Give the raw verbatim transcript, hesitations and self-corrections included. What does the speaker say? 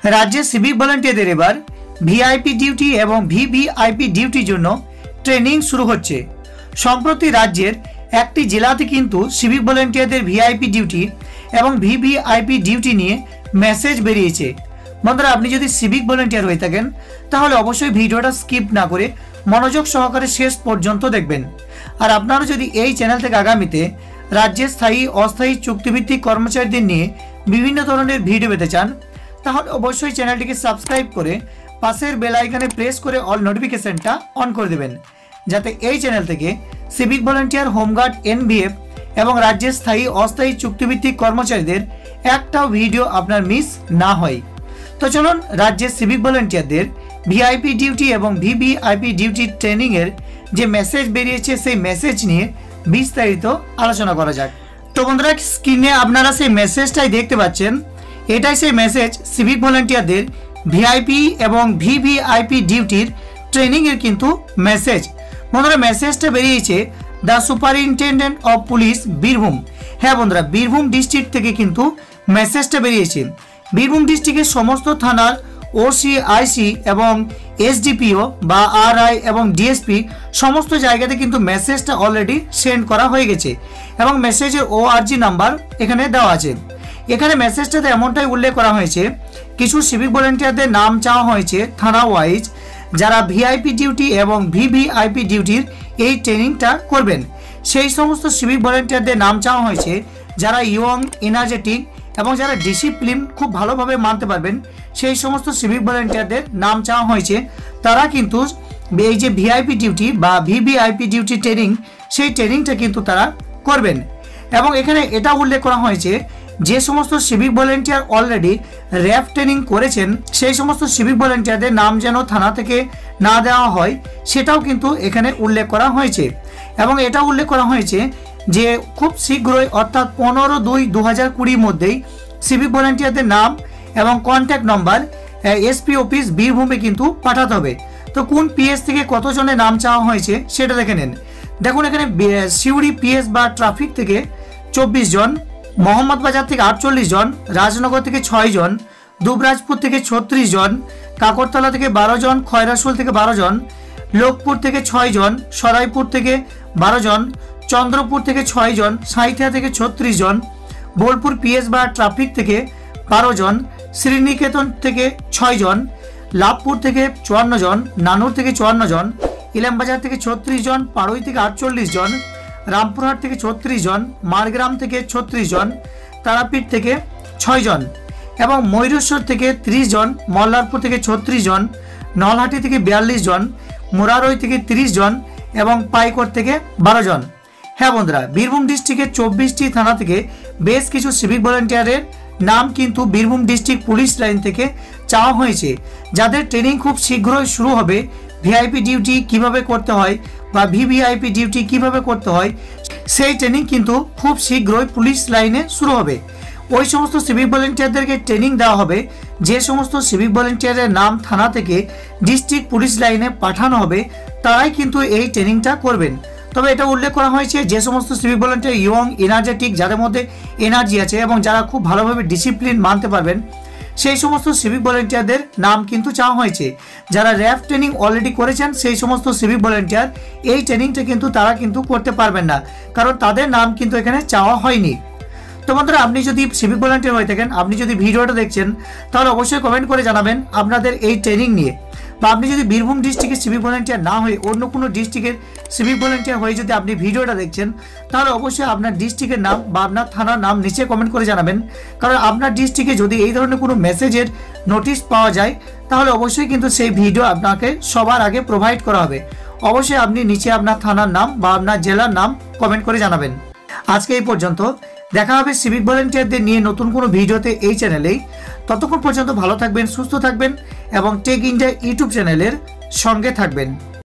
রাজ্যের সিভিক ভলেন্টিয়ারদের এবার VIP duty এবং ভিভিআইপি ডিউটির জন্য ট্রেনিং শুরু হচ্ছে। সম্প্রতি রাজ্যের একটি জেলাতে কিন্তু সিভিক ভলেন্টিয়ারদের ভিআইপি ডিউটি এবং ভিভিআইপি ডিউটি নিয়ে মেসেজ বেরিয়েছে। বন্ধুরা, আপনি যদি সিভিক ভলেন্টিয়ার হয়ে থাকেন তাহলে অবশ্যই ভিডিওটা স্কিপ না করে মনোযোগ সহকারে শেষ পর্যন্ত দেখবেন। আর আপনারা যদি এই চ্যানেল থেকে আগামীতে রাজ্যের স্থায়ী অস্থায়ী চুক্তিভিত্তিক কর্মচারীদের নিয়ে বিভিন্ন ধরনের ভিডিও পেতে চান তাহলে অবশ্যই চ্যানেলটিকে সাবস্ক্রাইব করে পাশের বেল আইকনে প্রেস করে অল নোটিফিকেশনটা অন করে দেবেন, যাতে এই চ্যানেল থেকে সিভিক ভলেন্টিয়ার, হোমগার্ড, এনভিএফ এবং রাজ্যের স্থায়ী অস্থায়ী চুক্তিভিত্তিক কর্মচারীদের একটাও ভিডিও আপনার মিস না হয়। তো চলুন রাজ্যের সিভিক ভলেন্টিয়ারদের ভিআইপি ডিউটি এবং ভিভিআইপি ডিউটি ট্রেনিংয়ের যে মেসেজ বেরিয়েছে সেই মেসেজ নিয়ে বিস্তারিত আলোচনা করা যাক। তো বন্ধুরা, স্ক্রিনে আপনারা সেই মেসেজটাই দেখতে পাচ্ছেন। এটাই সেই মেসেজ সিভিক ভলেন্টিয়ারদের ভিআইপি এবং ভিভিআইপি ডিউটির ট্রেনিংয়ের কিন্তু মেসেজ। বন্ধুরা, মেসেজটা বেরিয়েছে the superintendent of police Birbhum. হ্যাঁ বন্ধুরা, বীরভূম ডিস্ট্রিক্ট থেকে কিন্তু মেসেজটা বেরিয়েছে। বীরভূম ডিস্ট্রিক্টের সমস্ত থানার ওসি, আইসি এবং এসডিপিও বা আরআই এবং ডিএসপি সমস্ত জায়গাতে কিন্তু মেসেজটা অলরেডি সেন্ড করা হয়ে গেছে এবং মেসেজের ওআরজি নাম্বার এখানে দেওয়া আছে। এখানে মেসেজটাতে এমনটাই উল্লেখ করা হয়েছে, কিছু সিভিক ভলেন্টিয়ারদের নাম চাওয়া হয়েছে থানা ওয়াইজ, যারা ভিআইপি ডিউটি এবং ভিভিআইপি ডিউটির এই ট্রেনিংটা করবেন। সেই সমস্ত সিভিক ভলেন্টিয়ারদের নাম চাওয়া হয়েছে যারা ইয়ং, এনার্জেটিক এবং যারা ডিসিপ্লিন খুব ভালোভাবে মানতে পারবেন, সেই সমস্ত সিভিক ভলেন্টিয়ারদের নাম চাওয়া হয়েছে। তারা কিন্তু এই যে ভিআইপি ডিউটি বা ভিভিআইপি ডিউটি ট্রেনিং, সেই ট্রেনিংটা কিন্তু তারা করবেন। এবং এখানে এটা উল্লেখ করা হয়েছে, যে সমস্ত সিভিক ভলেন্টিয়ার অলরেডি র্যাব ট্রেনিং করেছেন সেই সমস্ত সিভিক ভলেন্টিয়ারদের নাম যেন থানা থেকে না দেওয়া হয়, সেটাও কিন্তু এখানে উল্লেখ করা হয়েছে। এবং এটা উল্লেখ করা হয়েছে যে খুব শীঘ্রই অর্থাৎ পনেরো দুই দু হাজার কুড়ির মধ্যেই সিভিক ভলেন্টিয়ারদের নাম এবং কন্ট্যাক্ট নম্বর এসপি অফিস বীরভূমে কিন্তু পাঠাতে হবে। তো কোন পিএস থেকে কতজনের নাম চাওয়া হয়েছে সেটা দেখে নেন। দেখুন, এখানে সিউড়ি পিএস বা ট্রাফিক থেকে চব্বিশ জন, মোহাম্মদবাজার থেকে আটচল্লিশ জন, রাজনগর থেকে ছয় জন, দুবরাজপুর থেকে ছত্রিশ জন, কাকরতলা থেকে বারো জন, খয়রাসুল থেকে বারো জন, লোকপুর থেকে ছয় জন, সরাইপুর থেকে বারো জন, চন্দ্রপুর থেকে ছয় জন, সাঁইথিয়া থেকে ছত্রিশ জন, বোলপুর পিএস বা ট্রাফিক থেকে বারো জন, শ্রীনিকেতন থেকে ছয় জন, লাভপুর থেকে চুয়ান্ন জন, নানুর থেকে চুয়ান্ন জন, ইলামবাজার থেকে ছত্রিশ জন, পাড়ুই থেকে আটচল্লিশ জন, রামপুরহাট থেকে ছত্রিশ জন, মারগ্রাম থেকে ছত্রিশ জন, তারাপীঠ থেকে ছয় জন এবং ময়ূরেশ্বর থেকে ত্রিশ জন, মল্লারপুর থেকে ছত্রিশ জন, নলহাটি থেকে বিয়াল্লিশ জন, মোরারই থেকে তিরিশ জন এবং পাইকর থেকে বারো জন। হ্যাঁ বন্ধুরা, বীরভূম ডিস্ট্রিক্টের চব্বিশটি থানা থেকে বেশ কিছু সিভিক ভলেন্টিয়ারের নাম কিন্তু বীরভূম ডিস্ট্রিক্ট পুলিশ লাইন থেকে চাওয়া হয়েছে, যাদের ট্রেনিং খুব শীঘ্রই শুরু হবে। ভিআইপি ডিউটি কিভাবে করতে হয় বা ভিভিআইপি ডিউটি কিভাবে করতে হয় সেই ট্রেনিং কিন্তু খুব শীঘ্রই পুলিশ লাইনে শুরু হবে। ওই সমস্ত সিভিক ভলেন্টিয়ারদেরকে ট্রেনিং দেওয়া হবে যে সমস্ত সিভিক ভলেন্টিয়ারের নাম থানা থেকে ডিস্ট্রিক্ট পুলিশ লাইনে পাঠানো হবে, তারাই কিন্তু এই ট্রেনিংটা করবেন। তবে এটা উল্লেখ করা হয়েছে, যে সমস্ত সিভিক ভলেন্টিয়ার ইয়ং, এনার্জেটিক, যাদের মধ্যে এনার্জি আছে এবং যারা খুব ভালোভাবে ডিসিপ্লিন মানতে পারবেন, সেই সমস্ত সিভিক ভলেন্টিয়ারদের নাম কিন্তু চাওয়া হয়েছে। যারা র্যাব ট্রেনিং অলরেডি করেছেন সেই সমস্ত সিভিক ভলেন্টিয়ার এই ট্রেনিংটা কিন্তু তারা কিন্তু করতে পারবেন না, কারণ তাদের নাম কিন্তু এখানে চাওয়া হয়নি। তো বন্ধুরা, আপনি যদি সিভিক ভলেন্টিয়ার হয়ে থাকেন, আপনি যদি ভিডিওটা দেখছেন তাহলে অবশ্যই কমেন্ট করে জানাবেন আপনাদের এই ট্রেনিং নিয়ে। বা আপনি যদি বীরভূম ডিস্ট্রিক্টের সিভিক ভলেন্টিয়ার না হয়ে অন্য কোনো ডিস্ট্রিক্টের সিভিক ভলেন্টিয়ার হয়ে যদি আপনি ভিডিওটা দেখছেন তাহলে অবশ্যই আপনার ডিস্ট্রিক্টের নাম বা আপনার থানার নাম নিচে কমেন্ট করে জানাবেন। কারণ আপনার ডিস্ট্রিক্টে যদি এই ধরনের কোনো মেসেজের নোটিশ পাওয়া যায় তাহলে অবশ্যই কিন্তু সেই ভিডিও আপনাকে সবার আগে প্রোভাইড করা হবে। অবশ্যই আপনি নিচে আপনার থানার নাম বা আপনার জেলার নাম কমেন্ট করে জানাবেন। আজকে এই পর্যন্ত, দেখা হবে সিভিক ভলেন্টিয়ারদের নিয়ে নতুন কোনো ভিডিওতে এই চ্যানেলেই। ততক্ষণ পর্যন্ত ভালো থাকবেন, সুস্থ থাকবেন এবং টেক ইন্ডিয়া ইউটিউব চ্যানেলের সঙ্গে থাকবেন।